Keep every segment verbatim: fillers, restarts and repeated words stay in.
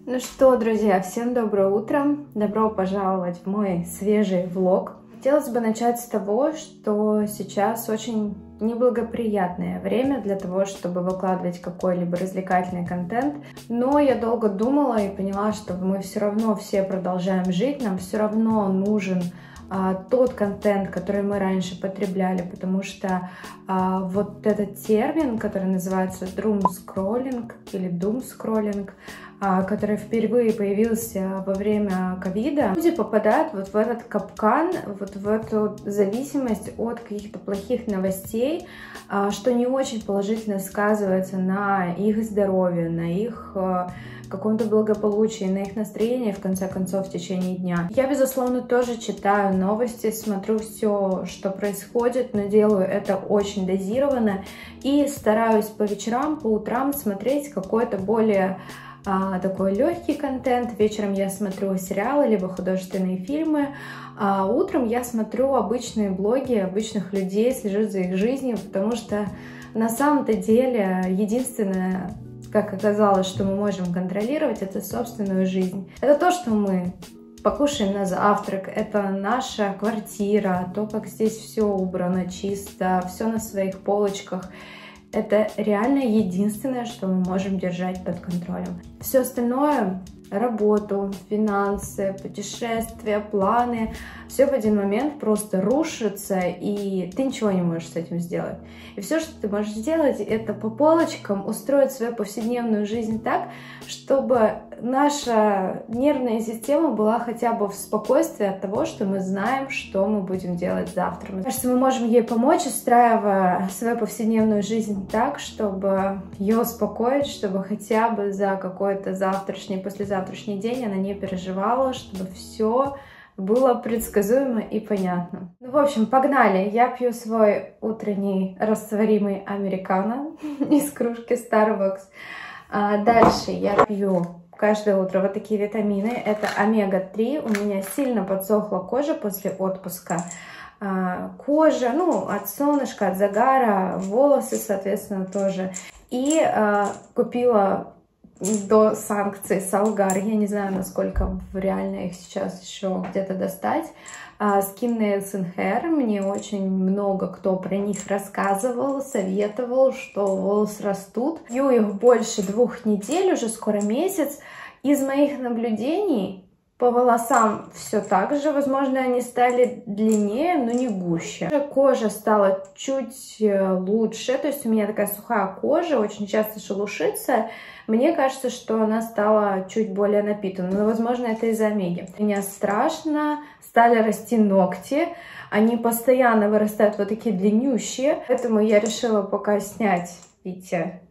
Ну что, друзья, всем доброе утро! Добро пожаловать в мой свежий влог. Хотелось бы начать с того, что сейчас очень неблагоприятное время для того, чтобы выкладывать какой-либо развлекательный контент. Но я долго думала и поняла, что мы все равно все продолжаем жить, нам все равно нужен а, тот контент, который мы раньше потребляли, потому что а, вот этот термин, который называется doom-скроллинг или doom-скроллинг, который впервые появился во время ковида, люди попадают вот в этот капкан, вот в эту зависимость от каких-то плохих новостей, что не очень положительно сказывается на их здоровье, на их каком-то благополучии, на их настроении, в конце концов, в течение дня. Я, безусловно, тоже читаю новости, смотрю все, что происходит, но делаю это очень дозированно и стараюсь по вечерам, по утрам смотреть какой-то более А, такой легкий контент. Вечером я смотрю сериалы, либо художественные фильмы, а утром я смотрю обычные блоги обычных людей, слежу за их жизнью, потому что на самом-то деле единственное, как оказалось, что мы можем контролировать, это собственную жизнь. Это то, что мы покушаем на завтрак, это наша квартира, то, как здесь все убрано чисто, все на своих полочках. Это реально единственное, что мы можем держать под контролем. Все остальное, работу, финансы, путешествия, планы, все в один момент просто рушится, и ты ничего не можешь с этим сделать. И все, что ты можешь сделать, это по полочкам устроить свою повседневную жизнь так, чтобы наша нервная система была хотя бы в спокойствии от того, что мы знаем, что мы будем делать завтра. Мне кажется, мы можем ей помочь, устраивая свою повседневную жизнь так, чтобы ее успокоить, чтобы хотя бы за какой-то завтрашний, послезавтрашний день она не переживала, чтобы все было предсказуемо и понятно. Ну, в общем, погнали! Я пью свой утренний растворимый американо из кружки Starbucks. А дальше я пью каждое утро вот такие витамины. Это омега три. У меня сильно подсохла кожа после отпуска. А, кожа, ну, от солнышка, от загара, волосы, соответственно, тоже. И а, купила до санкций Салгар. Я не знаю, насколько реально их сейчас еще где-то достать. Skin Nails and Hair. Мне очень много кто про них рассказывал, советовал, что волосы растут. Пью их больше двух недель, уже скоро месяц. Из моих наблюдений по волосам все так же. Возможно, они стали длиннее, но не гуще. Кожа стала чуть лучше. То есть у меня такая сухая кожа, очень часто шелушится. Мне кажется, что она стала чуть более напитанной. Но, возможно, это из-за омеги. Меня страшно стали расти ногти. Они постоянно вырастают вот такие длиннющие. Поэтому я решила пока снять, видите,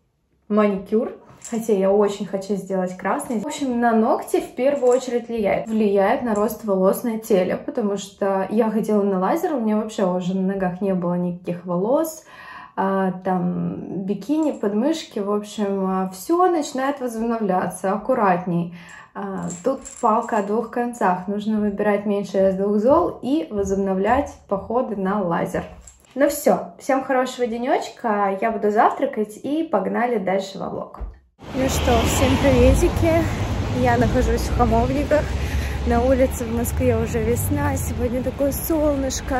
маникюр. Хотя я очень хочу сделать красный. В общем, на ногти в первую очередь влияет. Влияет на рост волос на теле, потому что я ходила на лазер, у меня вообще уже на ногах не было никаких волос. А, там бикини, подмышки, в общем, все начинает возобновляться аккуратней. А, тут палка о двух концах. Нужно выбирать меньшее из двух зол и возобновлять походы на лазер. Ну все, всем хорошего денечка, я буду завтракать и погнали дальше во влог. Ну что, всем приветики, я нахожусь в Хамовниках, на улице в Москве уже весна, сегодня такое солнышко,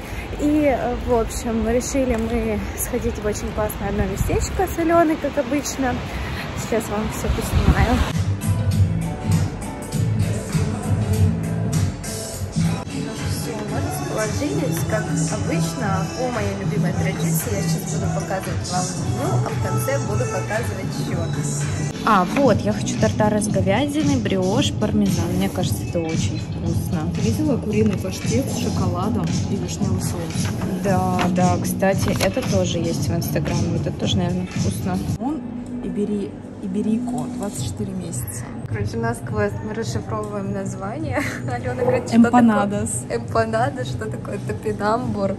и, в общем, решили мы сходить в очень классное одно местечко с Аленой, как обычно, сейчас вам все поснимаю. Расположились, как обычно, по моей любимой традиции, я сейчас буду показывать вам меню, а в конце буду показывать счет. А, вот, я хочу тартар из говядины, бриош, пармезан. Мне кажется, это очень вкусно. Ты видела куриный паштет с шоколадом и вишневый соус? Да, да, кстати, это тоже есть в Инстаграме. Вот это тоже, наверное, вкусно. Он ибери, иберико, двадцать четыре месяца. Короче, у нас квест, мы расшифровываем название. Алена говорит, что Эмпанадос. такое эмпанадос, что такое топинамбур.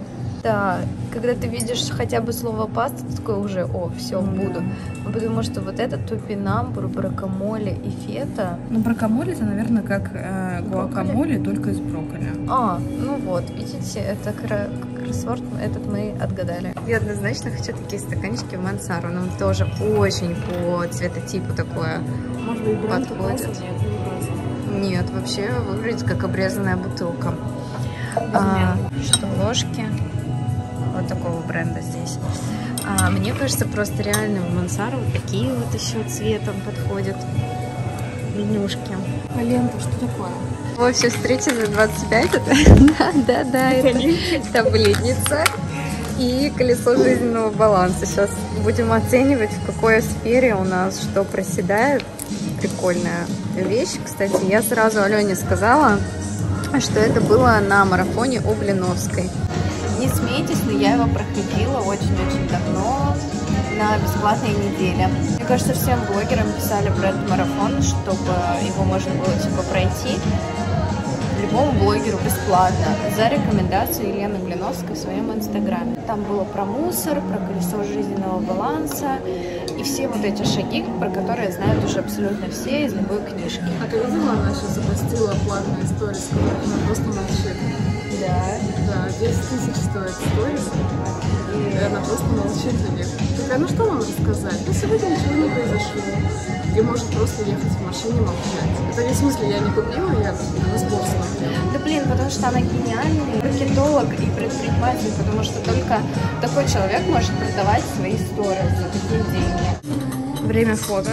Да, когда ты видишь хотя бы слово паста, ты такой уже, о, все, буду. Потому что вот этот топинамбур, брокколи и фета. Ну, брокколи это, наверное, как э, гуакамоле, только из брокколи. А, ну вот, видите, это кра кроссворд, этот мы отгадали. Я однозначно хочу такие стаканчики в Мансару, нам тоже очень по цветотипу такое Может быть, бренд подходит. Нет, не Нет, вообще выглядит как обрезанная бутылка. А, что ложки вот такого бренда здесь. А, мне кажется, просто реально в Мансару вот такие вот еще цветом подходят менюшки. А лента, что такое? В общем, встреча за двадцать пять. Да, да, да, это таблетница и колесо жизненного баланса. Сейчас будем оценивать, в какой сфере у нас что проседает. Прикольная вещь. Кстати, я сразу Алене сказала, что это было на марафоне у Блиновской. Не смейтесь, но я его проходила очень-очень давно на бесплатной неделе. Мне кажется, всем блогерам писали про этот марафон, чтобы его можно было типа пройти любому блогеру бесплатно за рекомендацию Елены Блиновской в своем инстаграме. Там было про мусор, про колесо жизненного баланса и все вот эти шаги, про которые знают уже абсолютно все из любой книжки. А ты видела, она сейчас запустила платные сторис, которые она просто молчит? Да. Да, десять тысяч стоит сторис, и она просто молчит на них. Такая, ну что вам рассказать? Ну сегодня ничего не произошло. И может просто ехать в машине молчать. Это не в смысле, я не купила, я на сбор смотрела. Да блин, потому что она гениальный маркетолог и предприниматель, потому что только такой человек может продавать свои сторис за такие деньги. Время фото.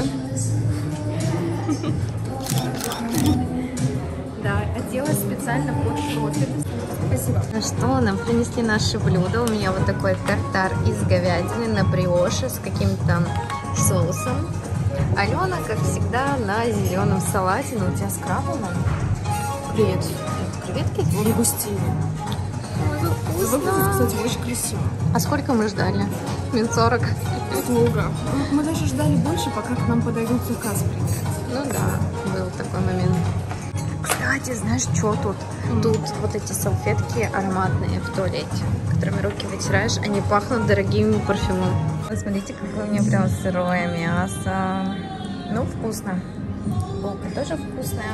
Да, оделась специально под профиль. Спасибо. Ну что, нам принесли наши блюда. У меня вот такой тартар из говядины на бриоше с каким-то соусом. Алена, как всегда, на зеленом салате. Но у тебя с крабом? Привет. Креветки? Лягустины. Выглядит, кстати, очень красиво. А сколько мы ждали? Минут сорок. Долго. Мы даже ждали больше, пока к нам подойдут заказ принять. Ну да, был такой момент. Кстати, знаешь, что тут? Mm. Тут вот эти салфетки ароматные в туалете, которыми руки вытираешь, они пахнут дорогими парфюмами. Вот смотрите, какое у меня прям сырое мясо. Ну, вкусно. Булка тоже вкусная.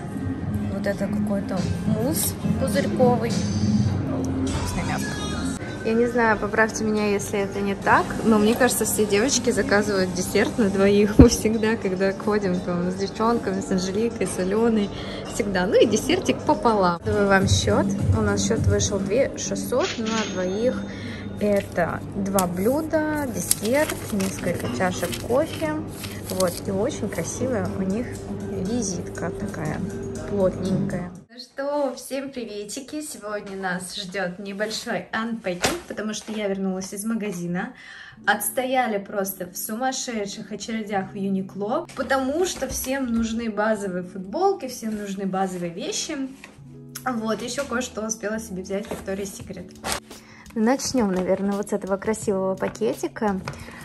Вот это какой-то мусс пузырьковый. Вкусное мясо. Я не знаю, поправьте меня, если это не так, но мне кажется, все девочки заказывают десерт на двоих. Мы всегда, когда ходим там с девчонками, с Анжеликой, с Аленой, всегда. Ну и десертик пополам. Давай вам счет. У нас счет вышел две тысячи шестьсот на двоих. Это два блюда, десерт, несколько чашек кофе. Вот, и очень красивая у них визитка такая, плотненькая. Ну что, всем приветики! Сегодня нас ждет небольшой анпекинг, потому что я вернулась из магазина. Отстояли просто в сумасшедших очередях в Юникло, потому что всем нужны базовые футболки, всем нужны базовые вещи. Вот, еще кое-что успела себе взять в Victoria's Secret. Начнем, наверное, вот с этого красивого пакетика.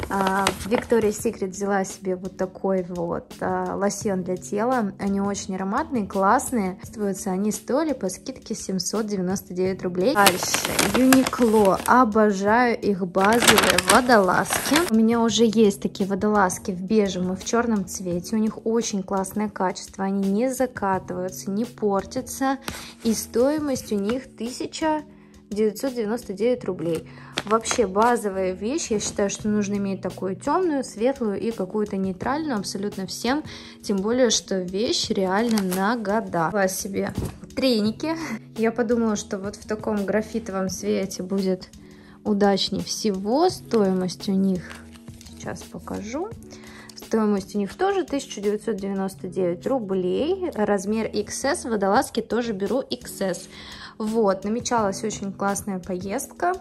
В Victoria's Secret взяла себе вот такой вот лосьон для тела. Они очень ароматные, классные. Чувствуются они стоили по скидке семьсот девяносто девять рублей. Дальше. Uniqlo. Обожаю их базовые водолазки. У меня уже есть такие водолазки в бежевом и в черном цвете. У них очень классное качество. Они не закатываются, не портятся. И стоимость у них тысяча девятьсот девяносто девять рублей. Вообще базовая вещь. Я считаю, что нужно иметь такую темную, светлую и какую-то нейтральную абсолютно всем. Тем более, что вещь реально на года. Взяла себе треники. Я подумала, что вот в таком графитовом цвете будет удачнее всего. Стоимость у них, сейчас покажу. Стоимость у них тоже тысяча девятьсот девяносто девять рублей. Размер икс эс. Водолазки тоже беру икс эс. Вот, намечалась очень классная поездка.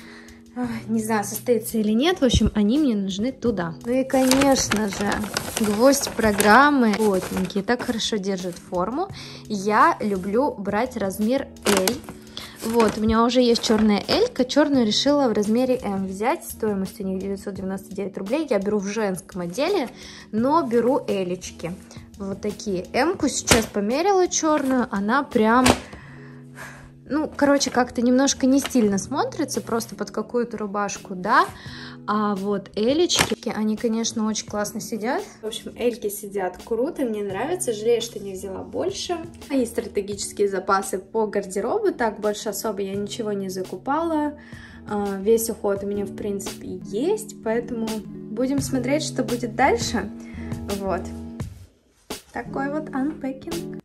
Не знаю, состоится или нет. В общем, они мне нужны туда. Ну и, конечно же, гвоздь программы. Плотненькие, так хорошо держат форму. Я люблю брать размер эль. Вот, у меня уже есть черная элька. Черную решила в размере эм взять. Стоимость у них девятьсот девяносто девять рублей. Я беру в женском отделе, но беру элечки. Вот такие. Эмку сейчас померила черную. Она прям... Ну, короче, как-то немножко не стильно смотрится, просто под какую-то рубашку, да. А вот элечки, они, конечно, очень классно сидят. В общем, эльки сидят круто, мне нравится. Жалею, что не взяла больше. Мои стратегические запасы по гардеробу, так, больше особо я ничего не закупала. Весь уход у меня, в принципе, есть, поэтому будем смотреть, что будет дальше. Вот. Такой вот unpacking.